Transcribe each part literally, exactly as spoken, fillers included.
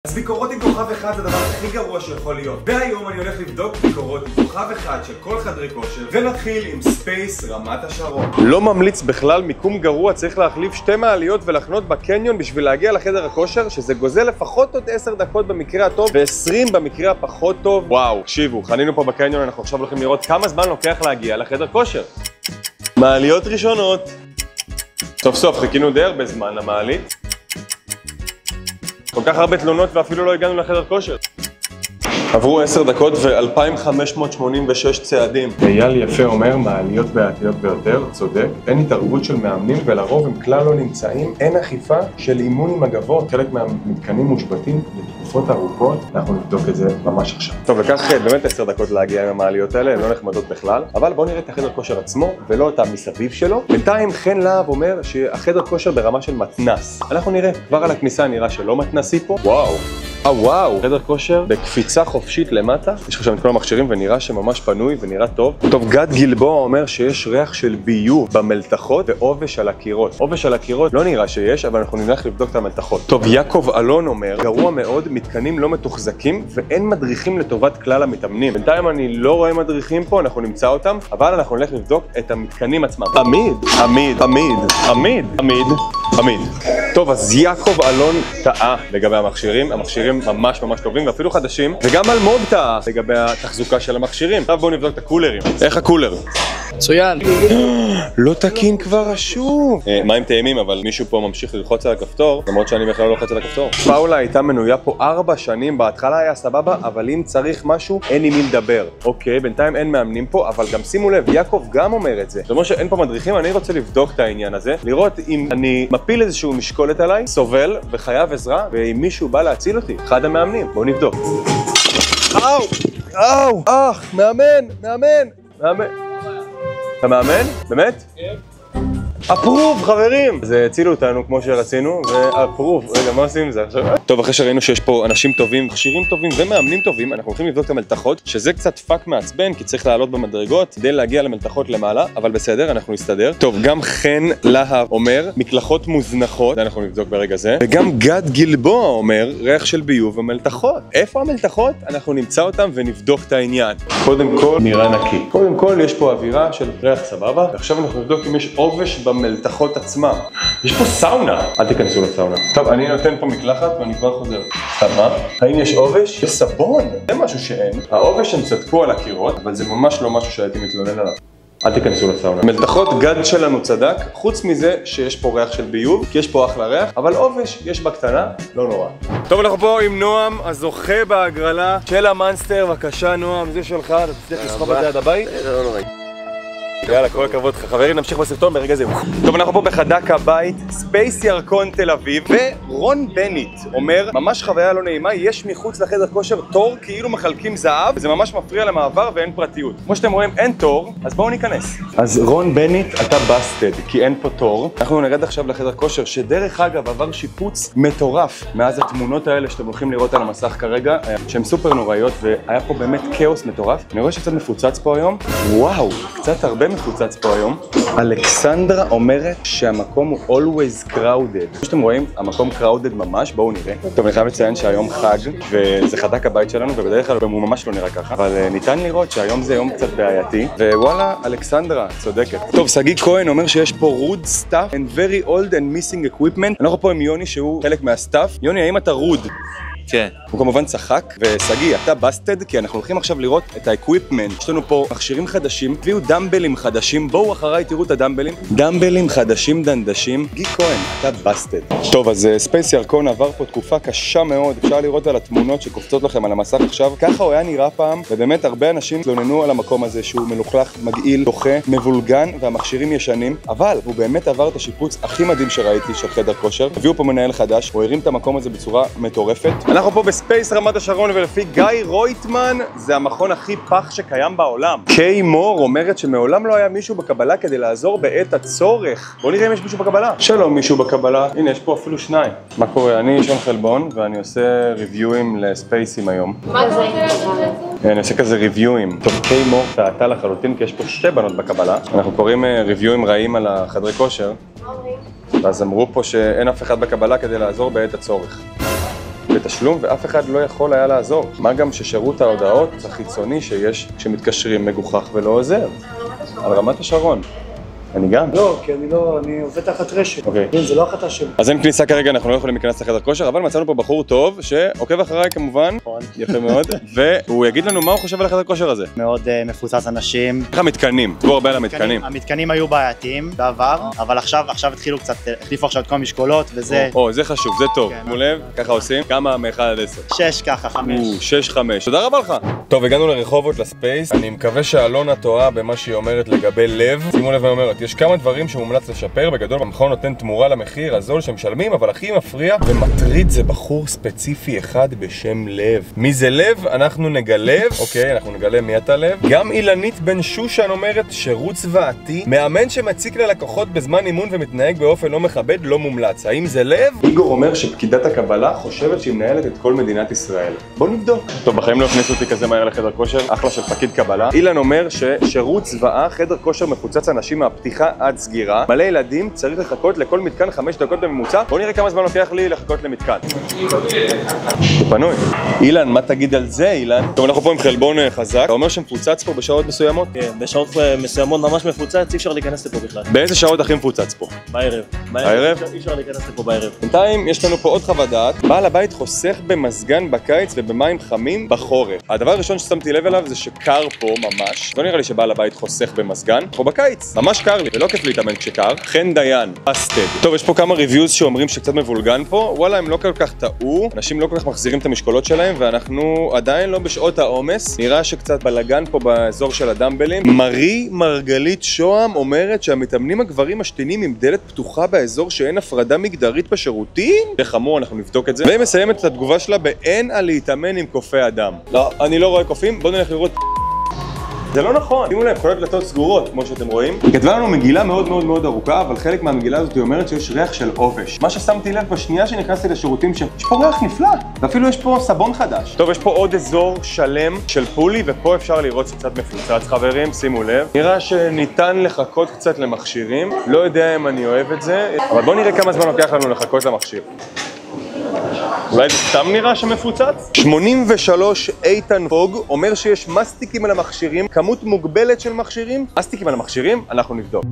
אז ביקורות עם כוכב אחד זה הדבר הכי גרוע שיכול להיות. והיום אני הולך לבדוק ביקורות עם כוכב אחד של כל חדרי כושר, ונתחיל עם ספייס רמת השרון. לא ממליץ בכלל, מיקום גרוע, צריך להחליף שתי מעליות ולחנות בקניון בשביל להגיע לחדר הכושר, שזה גוזל לפחות עוד עשר דקות במקרה הטוב ו-עשרים במקרה הפחות טוב. וואו, תקשיבו, חנינו פה בקניון, אנחנו עכשיו הולכים לראות כמה זמן לוקח להגיע לחדר כושר. מעליות ראשונות. סוף סוף חיכינו די הרבה זמן למעלית. כל כך הרבה תלונות ואפילו לא הגענו לחדר כושר. עברו עשר דקות ו-אלפיים חמש מאות שמונים ושש צעדים. אייל יפה אומר, מעליות בעייתיות ביותר, צודק. אין התערבות של מאמנים ולרוב הם כלל לא נמצאים. אין אכיפה של אימון עם הגבות. חלק מהמתקנים מושבתים לתקופות ארוכות. אנחנו נבדוק את זה ממש עכשיו. טוב, לקח באמת עשר דקות להגיע עם המעליות האלה, הן לא נחמדות בכלל. אבל בואו נראה את החדר כושר עצמו ולא את המסביב שלו. בינתיים חן להב אומר שהחדר כושר ברמה של מתנס. אנחנו נראה, כבר על הכניסה נראה שלא מתנסי פה. וואו. אה וואו, חדר כושר בקפיצה חופשית למטה. יש לך שם את כל המכשירים ונראה שממש פנוי ונראה טוב. טוב, גד גלבוע אומר שיש ריח של ביוב במלתחות ועובש על הקירות. עובש על הקירות לא נראה שיש, אבל אנחנו נלך לבדוק את המלתחות. טוב, יעקב אלון אומר, גרוע מאוד, מתקנים לא מתוחזקים ואין מדריכים לטובת כלל המתאמנים. בינתיים אני לא רואה מדריכים פה, אנחנו נמצא אותם, אבל אנחנו נלך לבדוק את המתקנים עצמם. עמיד, עמיד, עמיד, עמיד, עמיד, עמיד. טוב, אז יעקב אלון טעה לגבי המכשירים. המכשירים ממש ממש טובים ואפילו חדשים, וגם אלמוג טעה לגבי התחזוקה של המכשירים. עכשיו בואו נבדוק את הקולרים. איך הקולר? מצוין. לא תקין כבר השוב. מים טעימים, אבל מישהו פה ממשיך ללחוץ על הכפתור, למרות שאני בכלל לא לוחץ על הכפתור. פאולה הייתה מנויה פה ארבע שנים, בהתחלה היה סבבה, אבל אם צריך משהו, אין עם מי לדבר. אוקיי, בינתיים אין מאמנים פה, אבל גם שימו לב, יעקב גם אומר את זה. זאת אומרת שאין פה מדריכים, אני רוצה לבדוק את העניין הזה, לראות אם אני מפיל איזשהו משקולת עליי, סובל וחייב עזרה, ואם מישהו בא להציל אותי, אחד המאמנים. בואו נבדוק. אאו! אאו! אח! מאמן! מאמן! מאמן! אתה מאמן? באמת? כן. אפרוב, חברים! זה הצילו אותנו כמו שרצינו, ואפרוב. רגע, מה עושים עם זה עכשיו? טוב, אחרי שראינו שיש פה אנשים טובים, מכשירים טובים ומאמנים טובים, אנחנו הולכים לבדוק את המלתחות, שזה קצת פאק מעצבן, כי צריך לעלות במדרגות כדי להגיע למלתחות למעלה, אבל בסדר, אנחנו נסתדר. טוב, גם חן להב אומר, מקלחות מוזנחות, זה אנחנו נבדוק ברגע זה, וגם גד גלבוע אומר, ריח של ביוב ומלתחות. איפה המלתחות? אנחנו נמצא אותם ונבדוק את העניין. קודם כל, נראה נקי. קודם כל, יש פה אווירה של ריח סבבה, ועכשיו אנחנו נבדוק אם יש עובש במלתחות עצמם. יש פה סאונה. אל תיכנסו לסאונה. טוב, אני נותן פה מקלחת ואני כבר חוזר. סבבה? האם יש עובש? יש סבון. זה משהו שאין. העובש הם צדקו על הקירות, אבל זה ממש לא משהו שהייתי מתלונן עליו. אל תיכנסו לסאונה. מלתחות גד שלנו צדק, חוץ מזה שיש פה ריח של ביוב, כי יש פה אחלה ריח, אבל עובש יש בקטנה, לא נורא. טוב, אנחנו פה עם נועם, הזוכה בהגרלה של המאנסטר. בבקשה נועם, זה שלך, אתה תצליח לסחוב את זה עד הבית? לא נורא. יאללה, כל הכבוד לך. חברים, נמשיך בסרטון ברגע זה. טוב, אנחנו פה בחדק הבית, ספייס ירקון תל אביב, ורון בנית אומר, ממש חוויה לא נעימה, יש מחוץ לחדר כושר תור, כאילו מחלקים זהב, וזה ממש מפריע למעבר ואין פרטיות. כמו שאתם רואים, אין תור, אז בואו ניכנס. אז רון בנית, אתה בסטד, כי אין פה תור. אנחנו נרד עכשיו לחדר כושר, שדרך אגב עבר שיפוץ מטורף, מאז התמונות האלה שאתם הולכים לראות על המסך כרגע, שהן סופר נוראיות, והיה פה באמת כאוס מטורף. אני רואה שקצת מפוצץ פה היום. וואו, קצת הרבה מפוצץ פה היום. אלכסנדרה אומרת שהמקום הוא always crowded. כמו שאתם רואים, המקום crowded ממש, בואו נראה. טוב, אני חייב לציין שהיום חג, וזה חדק הבית שלנו, ובדרך כלל הוא ממש לא נראה ככה. אבל ניתן לראות שהיום זה יום קצת בעייתי, ווואלה, אלכסנדרה צודקת. טוב, סגי כהן אומר שיש פה rude stuff and very old and missing equipment. אנחנו פה עם יוני שהוא חלק מהסטאפ. יוני, האם אתה רוד? כן. הוא כמובן צחק, וסגי, אתה בסטד, כי אנחנו הולכים עכשיו לראות את האקוויפמנט. יש לנו פה מכשירים חדשים, הביאו דמבלים חדשים, בואו אחריי תראו את הדמבלים. דמבלים חדשים דנדשים. גי כהן, אתה בסטד. טוב, אז ספייס ירקון עבר פה תקופה קשה מאוד, אפשר לראות על התמונות שקופצות לכם על המסך עכשיו. ככה הוא היה נראה פעם, ובאמת הרבה אנשים תלוננו על המקום הזה שהוא מלוכלך, מגעיל, דוחה, מבולגן, והמכשירים ישנים, אבל הוא באמת עבר את השיפוץ הכי מדהים שראיתי של חדר כושר. הביאו פה מנהל חדש, הוא הרים את המקום הזה בצורה מטורפת. אנחנו פה בספייס רמת השרון, ולפי גיא רויטמן זה המכון הכי פח שקיים בעולם. קיי מור אומרת שמעולם לא היה מישהו בקבלה כדי לעזור בעת הצורך. בואו נראה אם יש מישהו בקבלה. שלום מישהו בקבלה. הנה, יש פה אפילו שניים. מה קורה? אני שון חלבון ואני עושה ריוויואים לספייסים היום. מה זה? אני עושה כזה ריוויואים. טוב, קיי מור טעתה לחלוטין כי יש פה שתי בנות בקבלה. אנחנו קוראים ריוויואים רעים על החדרי כושר. ואז אמרו פה שאין אף אחד בקבלה כדי לעזור בעת הצורך. בתשלום ואף אחד לא יכול היה לעזור. מה גם ששירות ההודעות החיצוני שיש כשמתקשרים מגוחך ולא עוזר. על רמת השרון. אני גם? לא, כי אני לא, אני עובד תחת רשת. אוקיי. זה לא החלטה שלי. אז אין כניסה כרגע, אנחנו לא יכולים להיכנס לחדר כושר, אבל מצאנו פה בחור טוב שעוקב אחריי כמובן. יפה מאוד. והוא יגיד לנו מה הוא חושב על החדר כושר הזה. מאוד מפוצץ אנשים. איך המתקנים? תבוא הרבה על המתקנים. המתקנים היו בעייתיים בעבר, אבל עכשיו, עכשיו התחילו קצת, החליפו עכשיו את כל המשקולות וזה... או, זה חשוב, זה טוב. שימו לב, ככה עושים. כמה מאחד עד עשר? שש ככה, חמש. שש, חמש. תודה רבה לך. טוב, הגענו לרחובות, לספייס. אני מקווה שאלונה טועה במה שהיא אומרת לגבי לב. שימו לב ואומרת, יש כמה דברים שמומלץ לשפר. בגדול, המכון נותן תמורה למחיר הזול שמשלמים, אבל הכי מפריע ומטריד זה בחור ספציפי אחד בשם לב. מי זה לב? אנחנו נגלה. אוקיי, אנחנו נגלה מי אתה לב. גם אילנית בן שושן אומרת שירות צבאתי, מאמן שמציק ללקוחות בזמן אימון ומתנהג באופן לא מכבד, לא מומלץ. האם זה לב? איגור אומר שפקידת הקבלה חושבת שהיא מנהלת את כל מדינת ישראל. בוא נבדוק. טוב, בחיים לא הכניסו אותי כזה מהר לחדר כושר, אחלה של פקיד קבלה. אילן אומר ששירות צבאה, חדר כושר מפוצץ אנשים מהפתיחה עד סגירה. מלא ילדים, צריך לחכות לכל מתקן חמש דקות בממוצע. בוא נראה כמה זמן לוקח לי לחכות למתקן. זה פנוי. אילן, מה תגיד על זה, אילן? טוב, אנחנו פה עם חלבון חזק. אתה אומר שמפוצץ פה בשעות מסוימות? כן, בשעות מסוימות ממש מפוצץ, אי אפשר להיכנס לפה בכלל. באיזה שעות הכי מפוצץ פה? בערב. בערב? אי אפשר להיכנס לפה בערב. בינתיים יש לנו פה עוד חוות דעת. בעל הבית חוסך במזגן בקיץ ובמים חמים בחורף. הדבר הראשון ששמתי לב אליו זה שקר פה ממש. לא נראה לי שבעל הבית חוסך במזגן. פה בקיץ. ממש קר לי, ולא כיף להתאמן כשקר. חן דיין, בסטד. טוב, יש פה כמה ריוויוז שאומרים שקצת מבולגן פה. וואלה, הם לא כל כך טעו. אנשים לא כל כך מחזירים את המשקולות שלהם, ואנחנו עדיין לא בשעות העומס. נראה שקצת בלגן פה באזור של הדמבלים. מרי מרגלית שוהם אומרת שהמתאמנים הגברים משתינים עם דלת פתוחה באזור שאין הפרדה מגדרית בשירותים? זה חמור, אנחנו נבדוק את זה. והיא מסיימת את התגובה שלה באין על להתאמן עם קופי אדם. לא, אני לא רואה קופים, בואו נלך לראות. זה לא נכון. שימו לב, כל הדלתות סגורות, כמו שאתם רואים. היא כתבה לנו מגילה מאוד מאוד מאוד ארוכה, אבל חלק מהמגילה הזאת היא אומרת שיש ריח של עובש. מה ששמתי לב בשנייה שנכנסתי לשירותים שיש פה ריח נפלא, ואפילו יש פה סבון חדש. טוב, יש פה עוד אזור שלם של פולי, ופה אפשר לראות שקצת מפוצץ, חברים, שימו לב. נראה שניתן לחכות קצת למכשירים. לא יודע אם אני אוהב את זה, אבל בואו נראה כמה זמן לוקח לנו לחכות למכשיר. אולי זה סתם נראה שמפוצץ? שמונים ושלוש איתן פוג אומר שיש מסטיקים על המכשירים, כמות מוגבלת של מכשירים. מסטיקים על המכשירים, אנחנו נבדוק.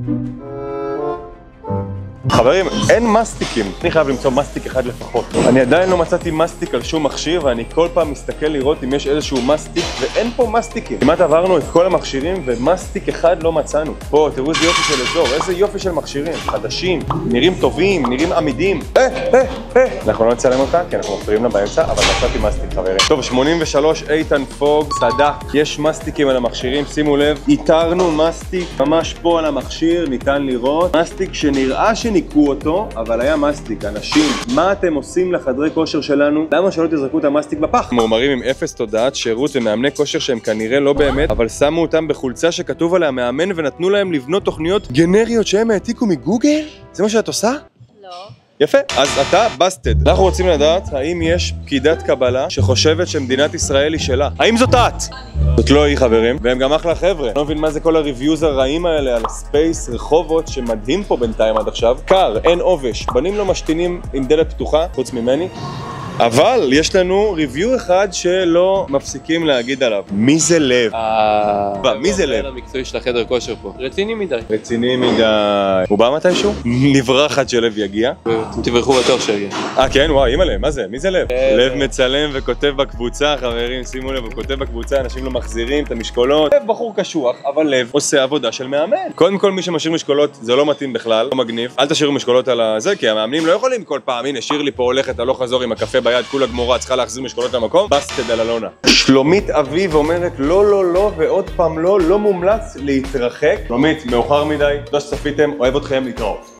חברים, אין מסטיקים. אני חייב למצוא מסטיק אחד לפחות. אני עדיין לא מצאתי מסטיק על שום מכשיר, ואני כל פעם מסתכל לראות אם יש איזשהו מסטיק, ואין פה מסטיקים. כמעט עברנו את כל המכשירים, ומסטיק אחד לא מצאנו. פה, תראו איזה יופי של אזור, איזה יופי של מכשירים. חדשים, נראים טובים, נראים עמידים. אה, אה, אה. אנחנו לא נצלם אותה, כי אנחנו מפריעים לה באמצע, אבל מצאתי מסטיק, חברים. טוב, שמונים ושלוש איתן פוג, צדק. יש מסטיקים על המכשירים, שימו לב. איתרנו מסטיק ממש פה על המכשיר, ניתן לראות. מסטיק שנראה שניקו אותו, אבל היה מסטיק. אנשים, מה אתם עושים לחדרי כושר שלנו? למה שלא תזרקו את המסטיק בפח? מאומרים עם אפס תודעת שירות ומאמני כושר שהם כנראה לא באמת, אבל שמו אותם בחולצה שכתוב עליה מאמן ונתנו להם לבנות תוכניות גנריות שהם העתיקו מגוגל? זה מה שאת עושה? לא. יפה, אז אתה בסטד. אנחנו רוצים לדעת האם יש פקידת קבלה שחושבת שמדינת ישראל היא שלה. האם זאת את? זאת לא היא, חברים, והם גם אחלה חבר'ה. לא מבין מה זה כל הריוויוז הרעים האלה על ספייס רחובות שמדהים פה בינתיים עד עכשיו. קר, אין עובש, בנים לא משתינים עם דלת פתוחה, חוץ ממני. אבל יש לנו ריוויו אחד שלא מפסיקים להגיד עליו. מי זה לב? מי זה לב? המקצועי של החדר כושר פה. רציני מדי. רציני מדי. הוא בא מתישהו? נברח עד שלב יגיע. תברכו בטוח שיגיע. אה כן, וואי, אימא'לה, מה זה? מי זה לב? לב מצלם וכותב בקבוצה, חברים, שימו לב, הוא כותב בקבוצה, אנשים לא מחזירים את המשקולות. לב בחור קשוח, אבל לב עושה עבודה של מאמן. קודם כל, מי שמשאיר משקולות, זה לא מתאים בכלל, לא מגניב. אל תשאירו משקולות על הזה, כי המאמנים לא יכולים כל פעם. הנה, שיר לי פה הולכת, הלוך חזור עם הקפה ביד, כולה גמורה, צריכה להחזיר משקולות למקום. בסטד על אלונה. שלומית אביב אומרת לא, לא, לא, ועוד פעם לא, לא מומלץ להתרחק. שלומית, מאוחר מדי, תודה שצפיתם, אוהב אתכם, להתראות.